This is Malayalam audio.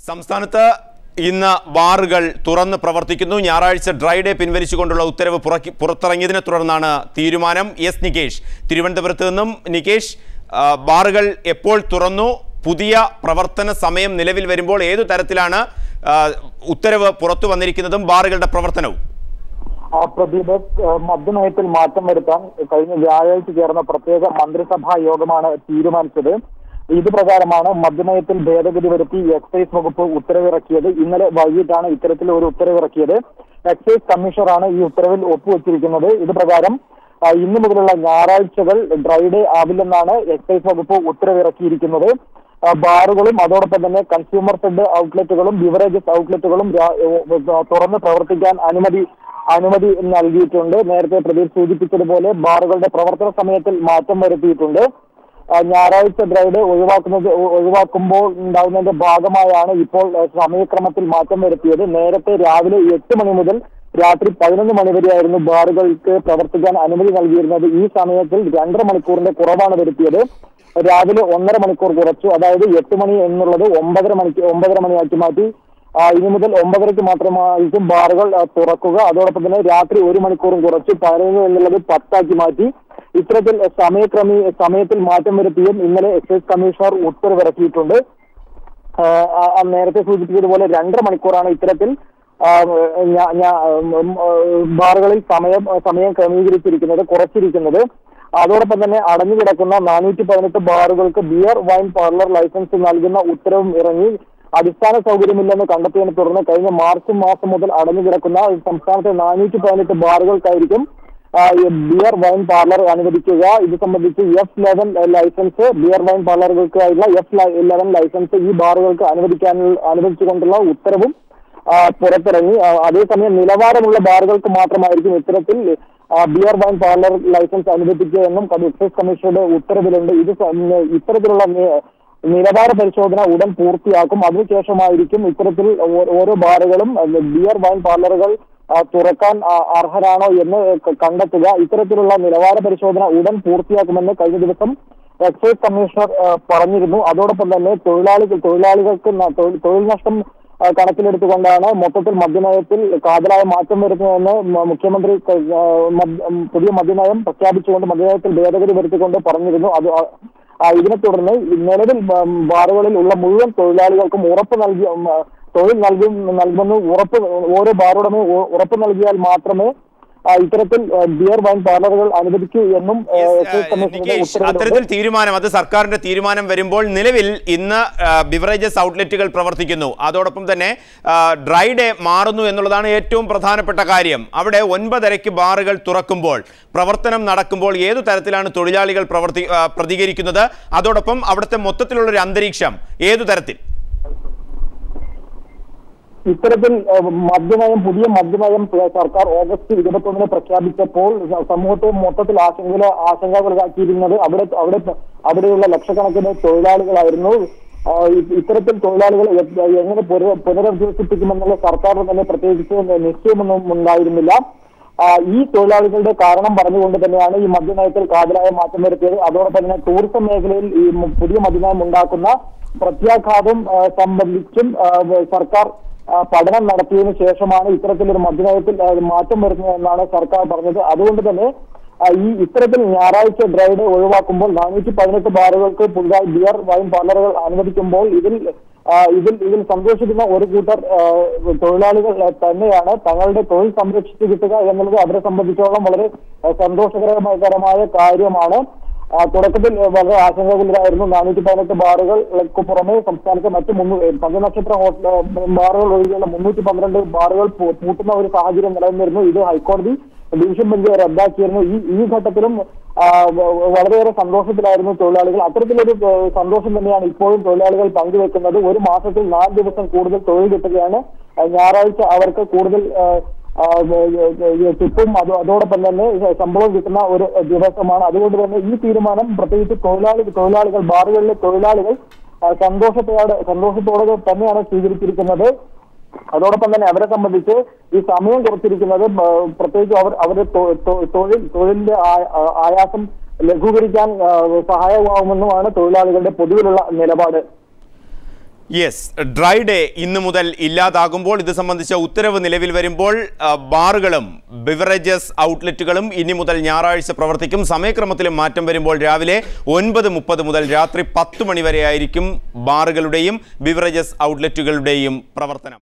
സംസ്ഥാനത്ത് ഇന്ന് ബാറുകൾ തുറന്ന് പ്രവർത്തിക്കുന്നു. ഞായറാഴ്ച ഡ്രൈ ഡേ പിൻവലിച്ചുകൊണ്ടുള്ള ഉത്തരവ് പുറത്തിറങ്ങിയതിനെ തുടർന്നാണ് തീരുമാനം. എസ് നികേഷ് തിരുവനന്തപുരത്ത് നിന്നും. നികേഷ്, ബാറുകൾ എപ്പോൾ തുറന്നു? പുതിയ പ്രവർത്തന സമയം നിലവിൽ വരുമ്പോൾ ഏതു തരത്തിലാണ് ഉത്തരവ് പുറത്തു വന്നിരിക്കുന്നതും ബാറുകളുടെ പ്രവർത്തനവും? പ്രദീപ്, മദ്യനയത്തിൽ മാറ്റം വരുത്താൻ കഴിഞ്ഞ വ്യാഴാഴ്ച ചേർന്ന പ്രത്യേക മന്ത്രിസഭാ യോഗമാണ് തീരുമാനിച്ചത്. ഇത് പ്രകാരമാണ് മദ്യനയത്തിൽ ഭേദഗതി വരുത്തി എക്സൈസ് വകുപ്പ് ഉത്തരവിറക്കിയത്. ഇന്നലെ വൈകിട്ടാണ് ഇത്തരത്തിൽ ഒരു ഉത്തരവിറക്കിയത്. എക്സൈസ് കമ്മീഷണറാണ് ഈ ഉത്തരവിൽ ഒപ്പുവെച്ചിരിക്കുന്നത്. ഇത് പ്രകാരം ഇന്നു മുതലുള്ള ഞായറാഴ്ചകൾ ഡ്രൈ ഡേ ആവില്ലെന്നാണ് എക്സൈസ് വകുപ്പ് ഉത്തരവിറക്കിയിരിക്കുന്നത്. ബാറുകളും അതോടൊപ്പം തന്നെ കൺസ്യൂമർ ഫെഡ് ഔട്ട്ലെറ്റുകളും ബിവറേജസ് ഔട്ട്ലെറ്റുകളും തുറന്ന് പ്രവർത്തിക്കാൻ അനുമതി നൽകിയിട്ടുണ്ട്. നേരത്തെ പ്രദീപ് സൂചിപ്പിച്ചതുപോലെ ബാറുകളുടെ പ്രവർത്തന സമയത്തിൽ മാറ്റം വരുത്തിയിട്ടുണ്ട്. ഞായറാഴ്ച ഡ്രൈ ഡേ ഒഴിവാക്കുമ്പോൾ ഉണ്ടാകുന്നതിന്റെ ഭാഗമായാണ് ഇപ്പോൾ സമയക്രമത്തിൽ മാറ്റം വരുത്തിയത്. നേരത്തെ രാവിലെ 8 മണി മുതൽ രാത്രി 11 മണി വരെയായിരുന്നു ബാറുകൾക്ക് പ്രവർത്തിക്കാൻ അനുമതി നൽകിയിരുന്നത്. ഈ സമയത്തിൽ 2.5 മണിക്കൂറിന്റെ കുറവാണ് വരുത്തിയത്. രാവിലെ 1.5 മണിക്കൂർ കുറച്ചു. അതായത് 8 മണി എന്നുള്ളത് 9:30 മണിയാക്കി മാറ്റി. ഇനി മുതൽ 9:30 മാത്രമായിരിക്കും ബാറുകൾ തുറക്കുക. അതോടൊപ്പം തന്നെ രാത്രി 1 മണിക്കൂറും കുറച്ചു. 11 എന്നുള്ളത് 10 മാറ്റി. ഇത്തരത്തിൽ സമയത്തിൽ മാറ്റം വരുത്തിയും ഇന്നലെ എക്സൈസ് കമ്മീഷണർ ഉത്തരവിറക്കിയിട്ടുണ്ട്. നേരത്തെ സൂചിപ്പിച്ചതുപോലെ 2.5 മണിക്കൂറാണ് ഇത്തരത്തിൽ ബാറുകളിൽ സമയം ക്രമീകരിച്ചിരിക്കുന്നത്, കുറച്ചിരിക്കുന്നത്. അതോടൊപ്പം തന്നെ അടഞ്ഞുകിടക്കുന്ന 418 ബാറുകൾക്ക് ബിയർ വൈൻ പാർലർ ലൈസൻസ് നൽകുന്ന ഉത്തരവും ഇറങ്ങി. അടിസ്ഥാന സൗകര്യമില്ലെന്ന് കണ്ടെത്തിയതിനെ തുടർന്ന് കഴിഞ്ഞ മാർച്ച് മാസം മുതൽ അടഞ്ഞുകിടക്കുന്ന സംസ്ഥാനത്തെ 418 ബാറുകൾക്കായിരിക്കും ബിയർ വൈൻ പാർലർ അനുവദിക്കുക. ഇത് സംബന്ധിച്ച് F11 ലൈസൻസ്, ബിയർ വൈൻ പാർലറുകൾക്കായുള്ള F11 ലൈസൻസ് ഈ ബാറുകൾക്ക് അനുവദിച്ചുകൊണ്ടുള്ള ഉത്തരവും പുറത്തിറങ്ങി. അതേസമയം നിലവാരമുള്ള ബാറുകൾക്ക് മാത്രമായിരിക്കും ഇത്തരത്തിൽ ബിയർ വൈൻ പാർലർ ലൈസൻസ് അനുവദിക്കുക എന്നും എക്സൈസ് കമ്മീഷണറുടെ ഉത്തരവിലുണ്ട്. ഇത്തരത്തിലുള്ള നിലവാര പരിശോധന ഉടൻ പൂർത്തിയാക്കും. അതിനുശേഷമായിരിക്കും ഇത്തരത്തിൽ ഓരോ ബാറുകളും ബിയർ വൈൻ പാർലറുകൾ തുറക്കാൻ അർഹരാണോ എന്ന് കണ്ടെത്തുക. ഇത്തരത്തിലുള്ള നിലവാര പരിശോധന ഉടൻ പൂർത്തിയാക്കുമെന്ന് കഴിഞ്ഞ ദിവസം എക്സൈസ് കമ്മീഷണർ പറഞ്ഞിരുന്നു. അതോടൊപ്പം തന്നെ തൊഴിലാളികൾക്ക് തൊഴിൽ നഷ്ടം കണക്കിലെടുത്തുകൊണ്ടാണ് മൊത്തത്തിൽ മദ്യനയത്തിൽ കാതലായ മാറ്റം വരുന്നതെന്ന് മുഖ്യമന്ത്രി പുതിയ മദ്യനയം പ്രഖ്യാപിച്ചുകൊണ്ട് മദ്യനയത്തിൽ ഭേദഗതി വരുത്തിക്കൊണ്ട് പറഞ്ഞിരുന്നു. ഇതിനെ തുടർന്ന് നിലവിൽ ബാറുകളിൽ ഉള്ള മുഴുവൻ തൊഴിലാളികൾക്കും തൊഴിൽ നൽകുമെന്ന് ഓരോ ബാറുടമയും ഉറപ്പ് നൽകിയാൽ മാത്രമേ ഇത്തരത്തിൽ ബിയർ വൈൻ പാർലറുകൾ അനുവദിക്കൂ എന്നും അത്തരത്തിൽ തീരുമാനം, അത് സർക്കാരിന്റെ തീരുമാനം വരുമ്പോൾ നിലവിൽ ഇന്ന് ബിവറേജസ് ഔട്ട്ലെറ്റുകൾ പ്രവർത്തിക്കുന്നു. അതോടൊപ്പം തന്നെ ഡ്രൈ ഡേ മാറുന്നു എന്നുള്ളതാണ് ഏറ്റവും പ്രധാനപ്പെട്ട കാര്യം. അവിടെ 9:30 ബാറുകൾ തുറക്കുമ്പോൾ, പ്രവർത്തനം നടക്കുമ്പോൾ ഏതു തരത്തിലാണ് തൊഴിലാളികൾ പ്രതികരിക്കുന്നത്? അതോടൊപ്പം അവിടുത്തെ മൊത്തത്തിലുള്ള ഒരു അന്തരീക്ഷം ഏതു തരത്തിൽ? ഇത്തരത്തിൽ പുതിയ മദ്യനയം സർക്കാർ ഓഗസ്റ്റ് 21 പ്രഖ്യാപിച്ചപ്പോൾ സമൂഹത്തെ മൊത്തത്തിൽ ആശങ്കാകുലരാക്കിയിരുന്നത് അവിടെയുള്ള ലക്ഷക്കണക്കിന് തൊഴിലാളികളായിരുന്നു. ഇത്തരത്തിൽ തൊഴിലാളികൾ എങ്ങനെ പുനരധിവസിപ്പിക്കുമെന്നുള്ള സർക്കാരിന് തന്നെ പ്രത്യേകിച്ച് നിശ്ചയമൊന്നും ഉണ്ടായിരുന്നില്ല. ഈ തൊഴിലാളികളുടെ കാരണം പറഞ്ഞുകൊണ്ട് തന്നെയാണ് ഈ മദ്യനയത്തിൽ കാതലായ മാറ്റം വരുത്തിയത്. അതോടൊപ്പം തന്നെ ടൂറിസം മേഖലയിൽ ഈ പുതിയ മദ്യനയം ഉണ്ടാക്കുന്ന പ്രത്യാഘാതം സംബന്ധിച്ചും സർക്കാർ പഠനം നടത്തിയതിനു ശേഷമാണ് ഇത്തരത്തിലൊരു മദ്യനയത്തിൽ മാറ്റം വരുന്നതെന്നാണ് സർക്കാർ പറഞ്ഞത്. അതുകൊണ്ട് തന്നെ ഇത്തരത്തിൽ ഞായറാഴ്ച ഡ്രൈ ഡേ ഒഴിവാക്കുമ്പോൾ 418 ബാറുകൾക്ക് പുതുതായി ബിയർ വൈൻ പാർലറുകൾ അനുവദിക്കുമ്പോൾ ഇതിൽ സന്തോഷിക്കുന്ന ഒരു കൂട്ടർ തൊഴിലാളികൾ തന്നെയാണ്. തങ്ങളുടെ തൊഴിൽ സംരക്ഷിച്ചു കിട്ടുക എന്നുള്ളത് അവരെ സംബന്ധിച്ചോളം വളരെ സന്തോഷകരമായ കാര്യമാണ്. തുടക്കത്തിൽ വളരെ ആശങ്കാകുലരായിരുന്നു. 418 ബാറുകൾക്ക് പുറമെ സംസ്ഥാനത്തെ മറ്റ് 5 നക്ഷത്ര ബാറുകൾ ഒഴികെയുള്ള 312 ബാറുകൾ പൂട്ടുന്ന ഒരു സാഹചര്യം നിലനിന്നിരുന്നു. ഇത് ഹൈക്കോടതി ഡിവിഷൻ ബെഞ്ച് റദ്ദാക്കിയിരുന്നു. ഈ ഘട്ടത്തിലും വളരെയേറെ സന്തോഷത്തിലായിരുന്നു തൊഴിലാളികൾ. അത്തരത്തിലൊരു സന്തോഷം തന്നെയാണ് ഇപ്പോഴും തൊഴിലാളികൾ പങ്കുവെക്കുന്നത്. ഒരു മാസത്തിൽ 4 ദിവസം കൂടുതൽ തൊഴിൽ കിട്ടുകയാണ്. ഞായറാഴ്ച അവർക്ക് കൂടുതൽ ടിപ്പും അതോടൊപ്പം തന്നെ ശമ്പളം കിട്ടുന്ന ഒരു ദിവസമാണ്. അതുകൊണ്ട് തന്നെ ഈ തീരുമാനം പ്രത്യേകിച്ച് തൊഴിലാളികൾ ബാറുകളിലെ തൊഴിലാളികൾ സന്തോഷത്തോടെ തന്നെയാണ് സ്വീകരിച്ചിരിക്കുന്നത്. അതോടൊപ്പം തന്നെ അവരെ സംബന്ധിച്ച് ഈ സമയം കുറച്ചിരിക്കുന്നത് പ്രത്യേകിച്ച് അവരുടെ തൊഴിലിന്റെ ആയാസം ലഘൂകരിക്കാൻ സഹായമാകുമെന്നുമാണ് തൊഴിലാളികളുടെ പൊതുവിലുള്ള നിലപാട്. യെസ്, ഡ്രൈ ഡേ ഇന്ന് മുതൽ ഇല്ലാതാകുമ്പോൾ ഇത് സംബന്ധിച്ച ഉത്തരവ് നിലവിൽ വരുമ്പോൾ ബാറുകളും ബിവറേജസ് ഔട്ട്ലെറ്റുകളും ഇനി മുതൽ ഞായറാഴ്ച പ്രവർത്തിക്കും. സമയക്രമത്തിലും മാറ്റം വരുമ്പോൾ രാവിലെ 9:30 മുതൽ രാത്രി 10 മണി വരെയായിരിക്കും ബാറുകളുടെയും ബിവറേജസ് ഔട്ട്ലെറ്റുകളുടെയും പ്രവർത്തനം.